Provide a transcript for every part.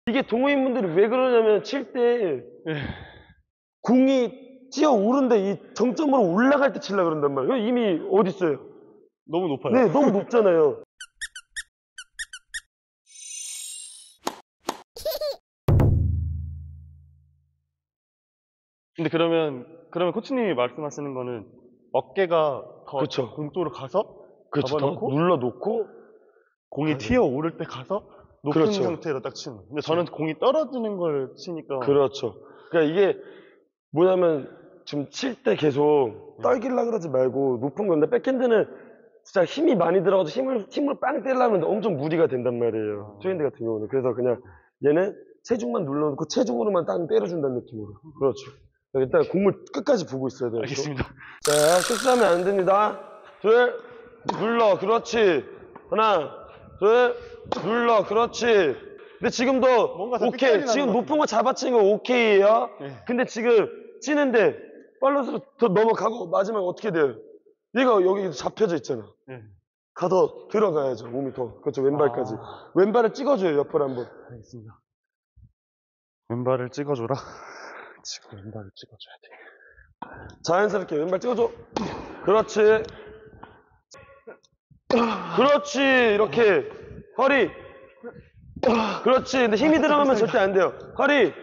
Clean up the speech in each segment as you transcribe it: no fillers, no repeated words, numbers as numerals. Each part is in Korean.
이게 동호인분들이 왜 그러냐면 칠 때 공이 뛰어오른데 이 정점으로 올라갈 때 치려고 그런단 말이에요. 이미 어딨어요? 너무 높아요. 네, 너무 높잖아요. 근데 그러면 코치님이 말씀하시는 거는 어깨가 더 그쵸. 공 쪽으로 가서 그렇죠. 더 잡아놓고 눌러놓고 공이 튀어 오를 때 가서 높은 그렇죠. 상태로 딱 치는. 근데 저는 공이 떨어지는 걸 치니까 그렇죠. 그러니까 이게 뭐냐면 지금 칠 때 계속 떨길라 그러지 말고 높은 건데 백핸드는 진짜 힘이 많이 들어가서 힘을 빵 때리려면 엄청 무리가 된단 말이에요. 투핸드 같은 경우는. 그래서 그냥 얘는 체중만 눌러놓고 체중으로만 딱 때려준다는 느낌으로. 그렇죠. 일단 공을 끝까지 보고 있어야 돼요. 알겠습니다. 자, 실수하면 안 됩니다. 둘, 눌러. 그렇지. 하나, 둘, 눌러. 그렇지. 근데 지금도 뭔가 다 오케이. 삑사리 지금 나는 것 높은 거 잡아치는 거 오케이예요. 네. 근데 지금 치는데 팔로스로 더 넘어가고 마지막에 어떻게 돼요? 얘가 여기 잡혀져 있잖아. 네. 가더 들어가야죠. 몸이 더. 그렇죠. 왼발까지. 아. 왼발을 찍어줘요. 옆을 한번. 알겠습니다. 왼발을 찍어줘라. 지금 왼발을 찍어줘야 돼. 자연스럽게 왼발 찍어줘. 그렇지. 그렇지. 이렇게. 허리. 그렇지. 근데 힘이 들어가면 절대 안 돼요. 허리.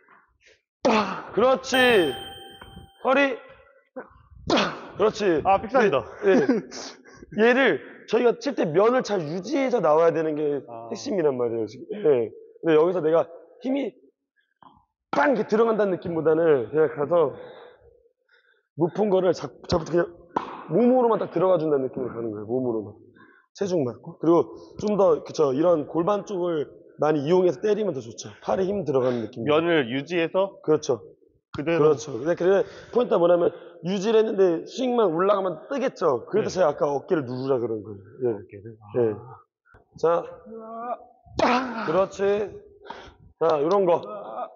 그렇지. 허리. 그렇지. 아, 삑사리다. 예. 얘를 저희가 칠 때 면을 잘 유지해서 나와야 되는 게 아. 핵심이란 말이에요. 지금. 예. 근데 여기서 내가 힘이 빵 이렇게 들어간다는 느낌보다는 그냥 가서 높은 거를 잡부터 그냥 몸으로만 딱 들어가 준다는 느낌으로 가는 거예요. 몸으로만. 체중만. 그리고 좀 더, 그쵸. 이런 골반 쪽을 많이 이용해서 때리면 더 좋죠. 팔에 힘 들어가는 느낌. 면을 유지해서 그렇죠. 그대로. 그렇죠. 근데 포인트가 뭐냐면 유지를 했는데 스윙만 올라가면 뜨겠죠. 그래서 네. 제가 아까 어깨를 누르라 그런 거예요. 예. 어깨를. 예. 자. 그렇지. 자, 요런 거.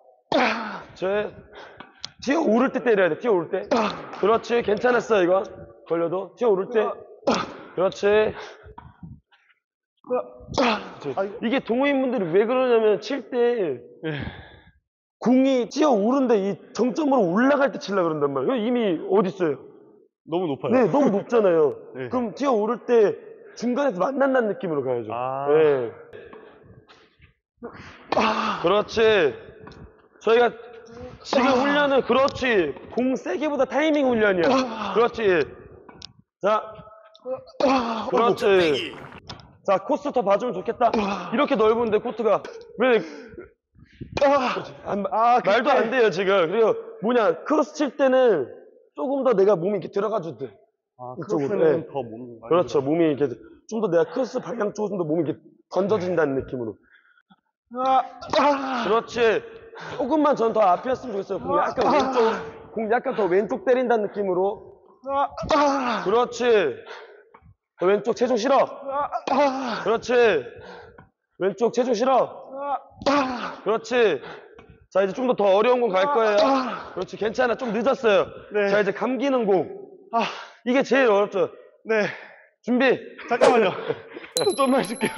튀어 오를 때 때려야 돼. 튀어 오를 때. 그렇지. 괜찮았어, 이거. 걸려도. 튀어 오를 때. 그렇지. 이게 동호인분들이 왜 그러냐면 칠 때 공이 뛰어 오른데 이 정점으로 올라갈 때 치려고 그런단 말이에요. 이미 어딨어요? 너무 높아요. 네, 너무 높잖아요. 네. 그럼 뛰어 오를 때 중간에서 만난다는 느낌으로 가야죠. 아. 네. 그렇지. 저희가 지금 훈련은 그렇지. 공 세기보다 타이밍 훈련이야. 그렇지. 자, 그렇지. 자, 코스 더 봐주면 좋겠다. 이렇게 넓은데 코트가 왜 말도 안 돼요 지금. 그리고 뭐냐 크로스 칠 때는 조금 더 내가 몸이 이렇게 들어가줘도 돼. 아, 이쪽으로. 크로스는 네. 더 몸이 많이 그렇죠. 몸이 이렇게 좀 더 내가 크로스 방향 쪽으로 좀 더 몸이 이렇게 던져진다는 느낌으로. 그렇지. 조금만 전 더 앞이었으면 좋겠어요. 공 약간 더 왼쪽 때린다는 느낌으로. 그렇지. 더 왼쪽 체중 실어. 그렇지. 왼쪽 체중 실어. 그렇지. 자, 이제 좀 더 어려운 공 갈 거예요. 그렇지. 괜찮아. 좀 늦었어요. 네. 자, 이제 감기는 공. 이게 제일 어렵죠. 네. 준비. 잠깐만요. 좀만 해줄게요.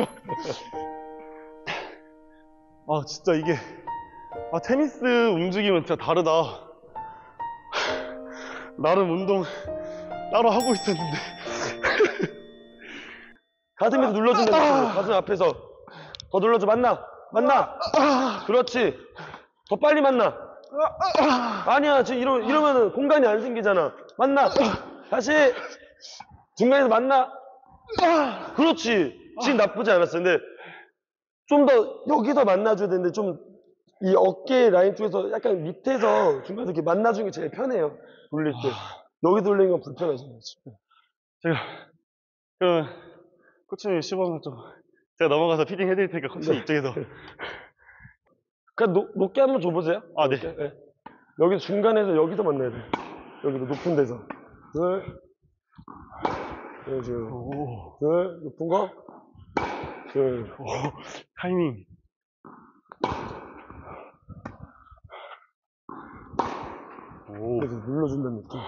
아, 진짜 이게. 아, 테니스 움직임은 진짜 다르다. 나름 운동 따로 하고 있었는데. 가슴에서 눌러준다는 느낌으로. 가슴 앞에서. 더 눌러줘. 만나. 그렇지. 더 빨리 만나. 아니야. 지금 이러면은 공간이 안 생기잖아. 만나. 다시. 중간에서 만나. 그렇지. 지금 나쁘지 않았어. 근데 좀 더 여기서 만나줘야 되는데 좀 이 어깨 라인 쪽에서 약간 밑에서 중간에서 이렇게 만나주는 게 제일 편해요. 돌릴 때. 여기 돌리는 건 불편하잖아요. 제가, 그럼, 코치님 시범을 좀, 제가 넘어가서 피딩 해드릴 테니까 코치님 이쪽에서. 그냥 높게 한번 줘보세요. 아, 네. 높게. 네. 여기 중간에서 여기서 만나야 돼. 여기도 높은 데서. 둘. 둘. 높은 거. 둘. 오, 타이밍. 오. 그래서 눌러준다는 느낌.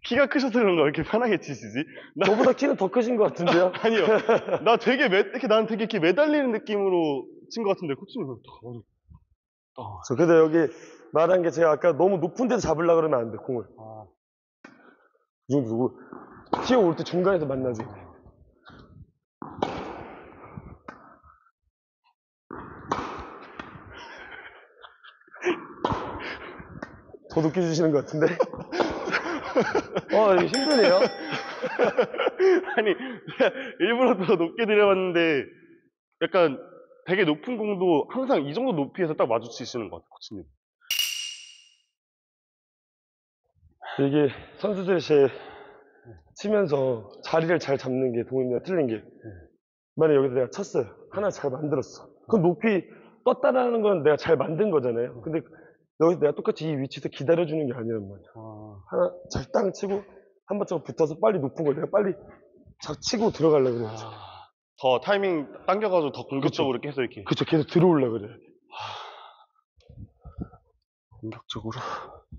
키가 크셔서 그런가 왜 이렇게 편하게 치시지? 저보다 키는 더 크신 것 같은데요? 아니요. 나 되게 이렇게 나는 되게 이렇게 매달리는 느낌으로 친 것 같은데 코치님 가만히. 저 근데 여기 말한 게 제가 아까 너무 높은 데서 잡으려고 그러면 안 돼, 공을. 이 정도 두고 튀어올 때 중간에서 만나지. 더 높게 주시는 것 같은데? 이거 힘드네요. 아니 일부러 더 높게 드려봤는데 약간 되게 높은 공도 항상 이 정도 높이에서 딱 마주치시는 것 같아요, 코치님. 이게 선수들이 제일 치면서 자리를 잘 잡는 게 동현이랑 틀린 게 만약에 여기서 내가 쳤어요. 하나 잘 만들었어. 그럼 높이 떴다라는 건 내가 잘 만든 거잖아요. 근데 여기서 내가 똑같이 이 위치에서 기다려주는 게 아니란 말이야. 하나 잘 땅 치고 한 번쯤 붙어서 빨리 높은 걸 내가 빨리 작 치고 들어가려고 그래. 더 타이밍 당겨가지고 더 공격적으로 계속 이렇게. 그쵸, 계속 들어오려고 그래. 공격적으로.